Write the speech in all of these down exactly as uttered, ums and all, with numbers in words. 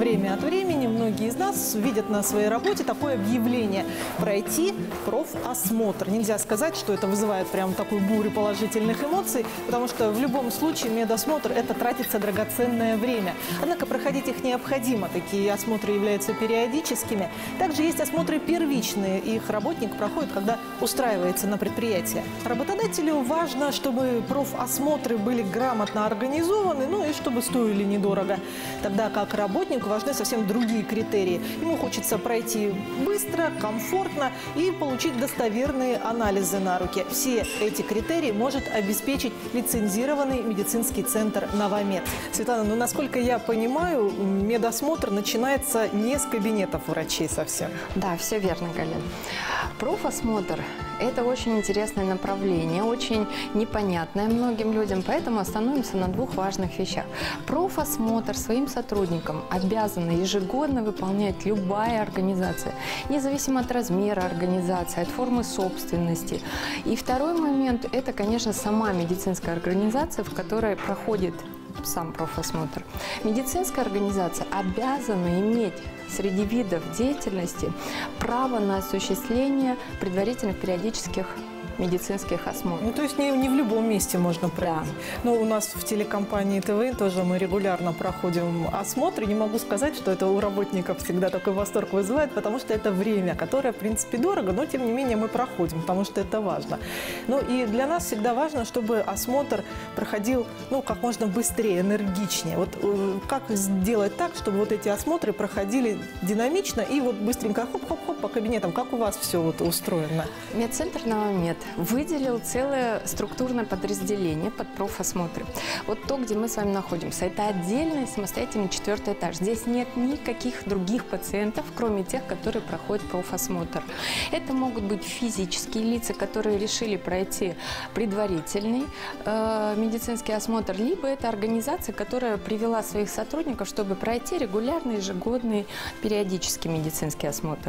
время от времени многие из нас видят на своей работе такое объявление – пройти профосмотр. Нельзя сказать, что это вызывает прям такую бурю положительных эмоций, потому что в любом случае медосмотр – это тратится драгоценное время. Однако проходить их необходимо. Такие осмотры являются периодическими. Также есть осмотры первичные. Их работник проходит, когда устраивается на предприятие. Работодателю важно, чтобы профосмотры были грамотно организованы, ну и чтобы стоили недорого. Тогда как работнику важны совсем другие критерии. Ему хочется пройти быстро, комфортно и получить достоверные анализы на руки. Все эти критерии может обеспечить лицензированный медицинский центр «Новомед». Светлана, ну насколько я понимаю, медосмотр начинается не с кабинетов врачей совсем. Да, все верно, Галина. Профосмотр – это очень интересное направление, очень непонятное многим людям, поэтому остановимся на двух важных вещах. Профосмотр своим сотрудникам обязана ежегодно выполнять любая организация, независимо от размера организации, от формы собственности. И второй момент – это, конечно, сама медицинская организация, в которой проходит сам профосмотр. Медицинская организация обязана иметь среди видов деятельности право на осуществление предварительных периодических медицинских осмотров. Ну, то есть не, не в любом месте можно пройти. Да. Но у нас в телекомпании ТВН тоже мы регулярно проходим осмотры. Не могу сказать, что это у работников всегда такой восторг вызывает, потому что это время, которое, в принципе, дорого, но, тем не менее, мы проходим, потому что это важно. Ну, и для нас всегда важно, чтобы осмотр проходил, ну, как можно быстрее, энергичнее. Вот как сделать так, чтобы вот эти осмотры проходили динамично и вот быстренько хоп-хоп-хоп по кабинетам, как у вас все вот устроено? Медцентр «Новомед» выделил целое структурное подразделение под профосмотры. Вот то, где мы с вами находимся, это отдельный самостоятельный четвертый этаж. Здесь нет никаких других пациентов, кроме тех, которые проходят профосмотр. Это могут быть физические лица, которые решили пройти предварительный э, медицинский осмотр, либо это организация, которая привела своих сотрудников, чтобы пройти регулярный, ежегодный, периодический медицинский осмотр.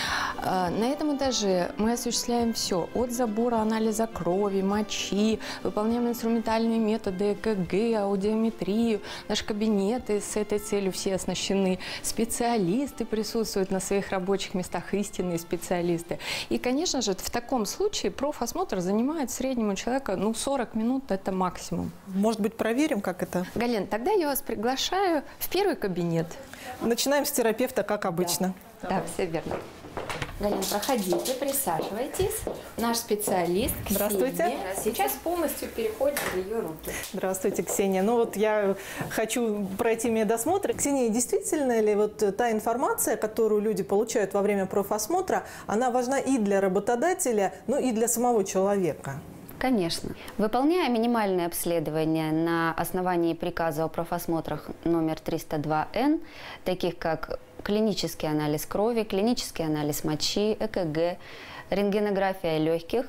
Э, на этом этаже мы осуществляем все, от забора анализа крови, мочи, выполняем инструментальные методы ЭКГ, аудиометрию. Наши кабинеты с этой целью все оснащены. Специалисты присутствуют на своих рабочих местах, истинные специалисты. И, конечно же, в таком случае профосмотр занимает в среднем у человека ну, сорок минут, это максимум. Может быть, проверим, как это? Галин, тогда я вас приглашаю в первый кабинет. Начинаем с терапевта, как обычно. Да, да, все верно. Галина, проходите, присаживайтесь. Наш специалист Ксения Здравствуйте. Сейчас полностью переходит в ее руки. Здравствуйте, Ксения. Ну вот я хочу пройти медосмотр. Ксения, действительно ли вот та информация, которую люди получают во время профосмотра, она важна и для работодателя, ну и для самого человека? Конечно. Выполняя минимальные обследования на основании приказа о профосмотрах номер триста два эн, таких как клинический анализ крови, клинический анализ мочи, ЭКГ, рентгенография легких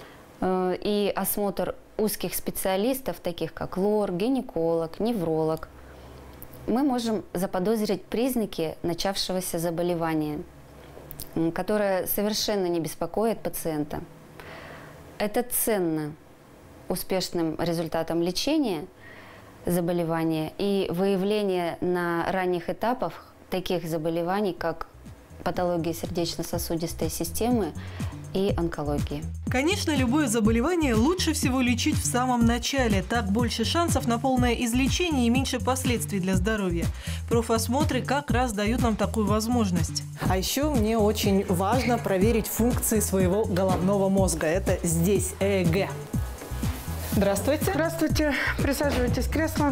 э, и осмотр узких специалистов, таких как лор, гинеколог, невролог, мы можем заподозрить признаки начавшегося заболевания, которое совершенно не беспокоит пациента. Это ценно успешным результатом лечения заболевания и выявления на ранних этапах таких заболеваний, как патологии сердечно-сосудистой системы и онкологии. Конечно, любое заболевание лучше всего лечить в самом начале. Так больше шансов на полное излечение и меньше последствий для здоровья. Профосмотры как раз дают нам такую возможность. А еще мне очень важно проверить функции своего головного мозга. Это здесь ЭЭГ. Здравствуйте. Здравствуйте. Присаживайтесь в кресло.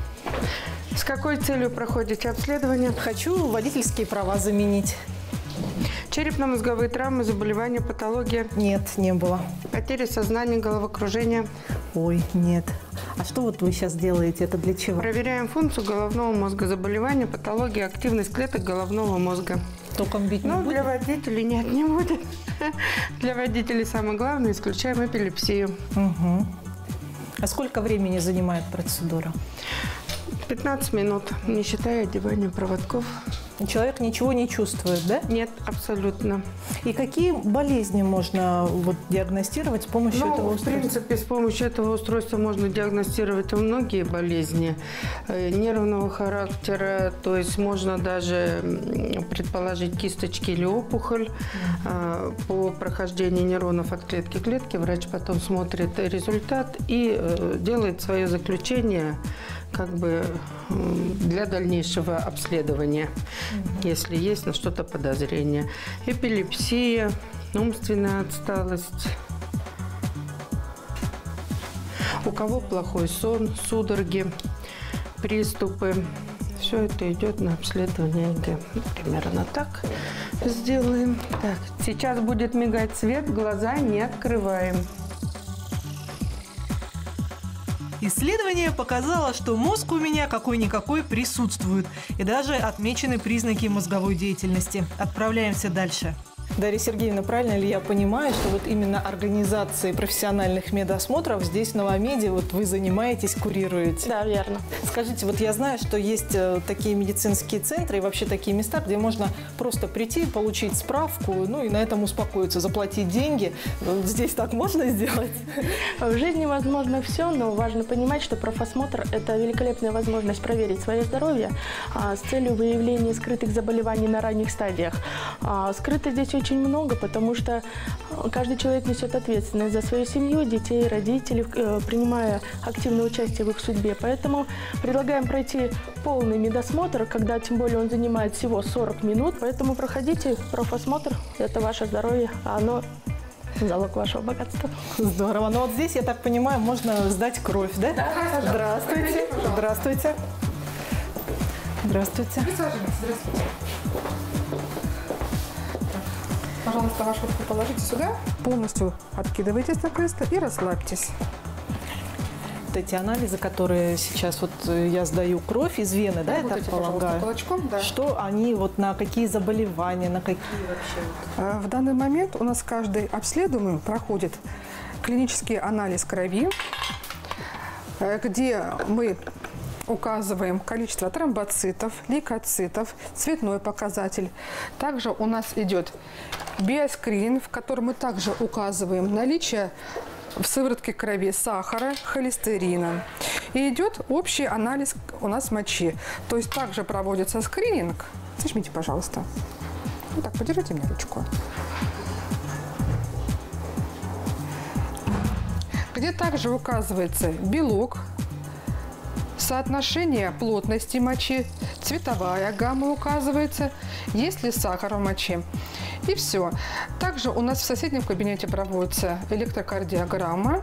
С какой целью проходите обследование? Хочу водительские права заменить. Черепно-мозговые травмы, заболевания, патология? Нет, не было. Потеря сознания, головокружение? Ой, нет. А что вот вы сейчас делаете? Это для чего? Проверяем функцию головного мозга, заболевания, патология, активность клеток головного мозга. Током бить не Ну, будет? для водителей нет, не будет. Для водителей самое главное, исключаем эпилепсию. Угу. А сколько времени занимает процедура? пятнадцать минут, не считая одевания проводков. Человек ничего не чувствует, да? Нет, абсолютно. И какие болезни можно вот диагностировать с помощью Ну, этого в устройства? принципе, с помощью этого устройства можно диагностировать многие болезни э, нервного характера, то есть можно даже предположить кисточки или опухоль. Э, по прохождению нейронов от клетки к клетке врач потом смотрит результат и э, делает свое заключение как бы для дальнейшего обследования, mm-hmm. если есть на что-то подозрение. Эпилепсия, умственная отсталость. У кого плохой сон, судороги, приступы. Все это идет на обследование ЭГ. Примерно так сделаем. Так, сейчас будет мигать свет, глаза не открываем. Исследование показало, что мозг у меня какой-никакой присутствует. И даже отмечены признаки мозговой деятельности. Отправляемся дальше. Дарья Сергеевна, правильно ли я понимаю, что вот именно организацией профессиональных медосмотров здесь, в Новомеде, вот вы занимаетесь, курируете? Да, верно. Скажите, вот я знаю, что есть такие медицинские центры и вообще такие места, где можно просто прийти, получить справку, ну и на этом успокоиться, заплатить деньги. Вот здесь так можно сделать? В жизни возможно все, но важно понимать, что профосмотр – это великолепная возможность проверить свое здоровье а, с целью выявления скрытых заболеваний на ранних стадиях. А, скрыто здесь очень много, потому что каждый человек несет ответственность за свою семью, детей, родителей, э, принимая активное участие в их судьбе. Поэтому предлагаем пройти полный медосмотр, когда тем более он занимает всего сорок минут. Поэтому проходите профосмотр, это ваше здоровье, а оно залог вашего богатства. Здорово. Но вот здесь, я так понимаю, можно сдать кровь, да? Да, здравствуйте. Здравствуйте. Здравствуйте. Присаживайтесь, здравствуйте. Пожалуйста, вашу руку положите сюда, полностью откидывайтесь на кресло и расслабьтесь. Вот эти анализы, которые сейчас вот я сдаю кровь из вены, да, я так полагаю? Кулачком, да. Что они, вот на какие заболевания, на какие вообще? В данный момент у нас каждый обследуемый проходит клинический анализ крови, где мы указываем количество тромбоцитов, лейкоцитов, цветной показатель. Также у нас идет биоскрин, в котором мы также указываем наличие в сыворотке крови сахара, холестерина. И идет общий анализ у нас мочи. То есть также проводится скрининг. Зажмите, пожалуйста. Вот так, подержите мне ручку. Где также указывается белок, соотношение плотности мочи, цветовая гамма указывается, есть ли сахар в моче. И все. Также у нас в соседнем кабинете проводится электрокардиограмма.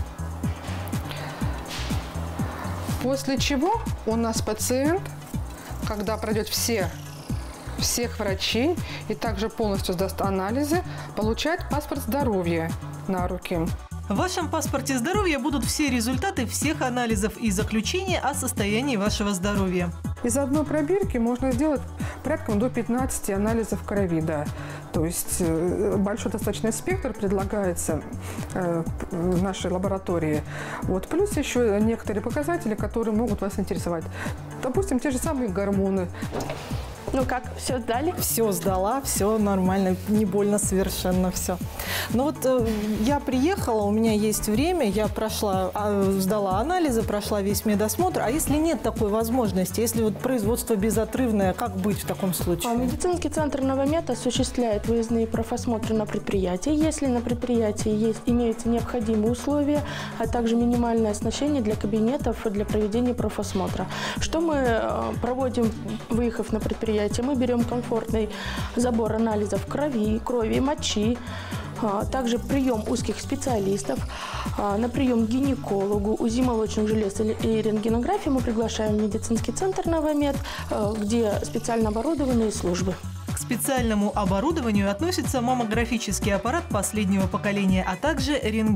После чего у нас пациент, когда пройдет все, всех врачей и также полностью сдаст анализы, получает паспорт здоровья на руки. В вашем паспорте здоровья будут все результаты всех анализов и заключения о состоянии вашего здоровья. Из одной пробирки можно сделать порядком до пятнадцати анализов крови, да. То есть большой достаточно спектр предлагается э, в нашей лаборатории. Вот. Плюс еще некоторые показатели, которые могут вас интересовать. Допустим, те же самые гормоны. Ну как, все сдали? Все сдала, все нормально, не больно совершенно все. Но вот э, я приехала, у меня есть время, я прошла, э, сдала анализы, прошла весь медосмотр. А если нет такой возможности, если вот производство безотрывное, как быть в таком случае? А медицинский центр Новомед осуществляет выездные профосмотры на предприятии. Если на предприятии есть, имеются необходимые условия, а также минимальное оснащение для кабинетов для проведения профосмотра. Что мы э, проводим, выехав на предприятие? Мы берем комфортный забор анализов крови, крови, мочи, также прием узких специалистов. На прием к гинекологу, УЗИ молочных желез и рентгенографию мы приглашаем в медицинский центр Новомед, где специально оборудованные службы. К специальному оборудованию относится маммографический аппарат последнего поколения, а также рентген.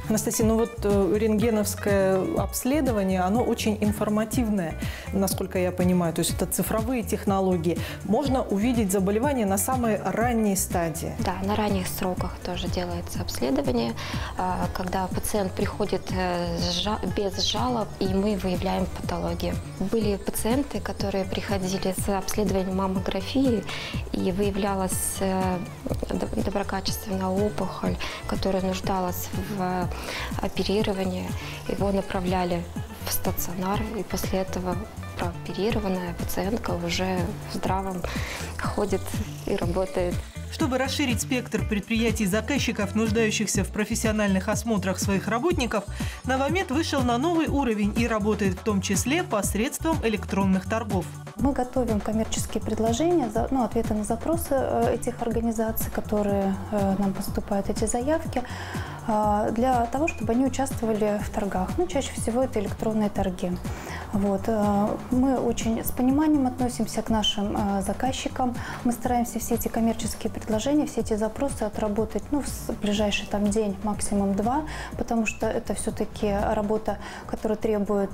Анастасия, ну вот э, рентгеновское обследование, оно очень информативное, насколько я понимаю. То есть это цифровые технологии. Можно увидеть заболевание на самой ранней стадии. Да, на ранних сроках тоже делается обследование, а, когда пациент приходит э, с жа- без жалоб, и мы выявляем патологию. Были пациенты, которые приходили с обследованием маммографии, и выявлялась э, доб- доброкачественная опухоль, которая нуждалась в оперировании. Его направляли в стационар, и после этого прооперированная пациентка уже в здравом ходит и работает. Чтобы расширить спектр предприятий-заказчиков, нуждающихся в профессиональных осмотрах своих работников, Новомед вышел на новый уровень и работает в том числе посредством электронных торгов. Мы готовим коммерческие предложения, ну, ответы на запросы этих организаций, которые нам поступают, эти заявки, для того, чтобы они участвовали в торгах. Ну, чаще всего это электронные торги. Вот. Мы очень с пониманием относимся к нашим заказчикам. Мы стараемся все эти коммерческие предложения, все эти запросы отработать, ну, в ближайший там день, максимум два, потому что это все-таки работа, которая требует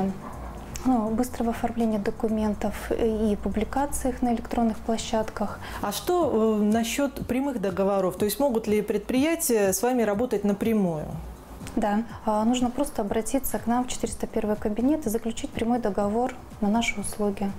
ну, быстрого оформления документов и публикации их на электронных площадках. А что э, насчет прямых договоров? То есть могут ли предприятия с вами работать напрямую? Да, нужно просто обратиться к нам в четыреста первый кабинет и заключить прямой договор на наши услуги.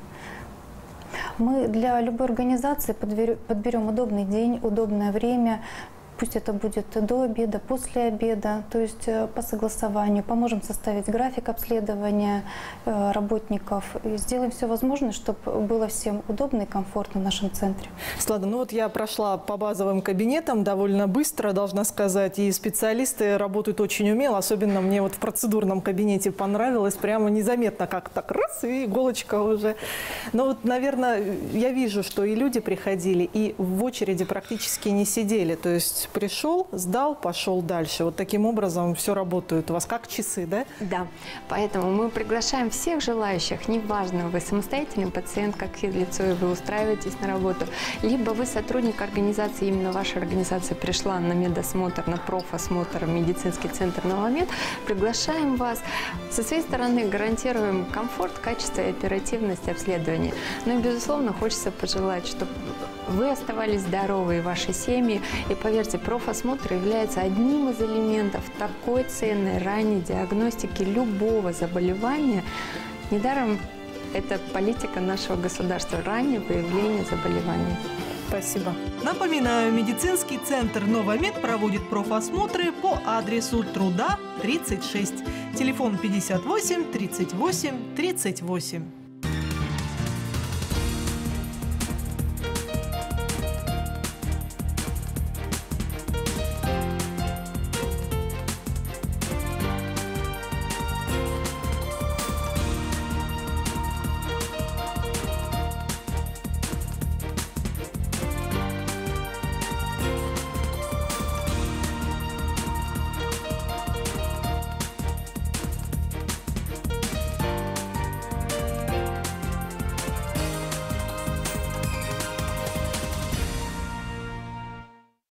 Мы для любой организации подберем удобный день, удобное время. Пусть это будет до обеда, после обеда, то есть по согласованию. Поможем составить график обследования работников. И сделаем все возможное, чтобы было всем удобно и комфортно в нашем центре. Слада, ну вот я прошла по базовым кабинетам довольно быстро, должна сказать, и специалисты работают очень умело. Особенно мне вот в процедурном кабинете понравилось, прямо незаметно, как так раз, и иголочка уже. Но вот, наверное, я вижу, что и люди приходили, и в очереди практически не сидели. То есть пришел, сдал, пошел дальше. Вот таким образом все работает у вас, как часы, да? Да, поэтому мы приглашаем всех желающих, неважно, вы самостоятельный пациент, как физлицо, и вы устраиваетесь на работу, либо вы сотрудник организации, именно ваша организация пришла на медосмотр, на профосмотр в медицинский центр Новомед, приглашаем вас. Со своей стороны гарантируем комфорт, качество и оперативность обследования. Ну и, безусловно, хочется пожелать, чтобы вы оставались здоровы, и ваши семьи. И поверьте, профосмотр является одним из элементов такой ценной ранней диагностики любого заболевания. Недаром это политика нашего государства – раннее выявление заболеваний. Спасибо. Напоминаю, медицинский центр Новомед проводит профосмотры по адресу Труда, тридцать шесть. Телефон пятьдесят восемь тридцать восемь тридцать восемь.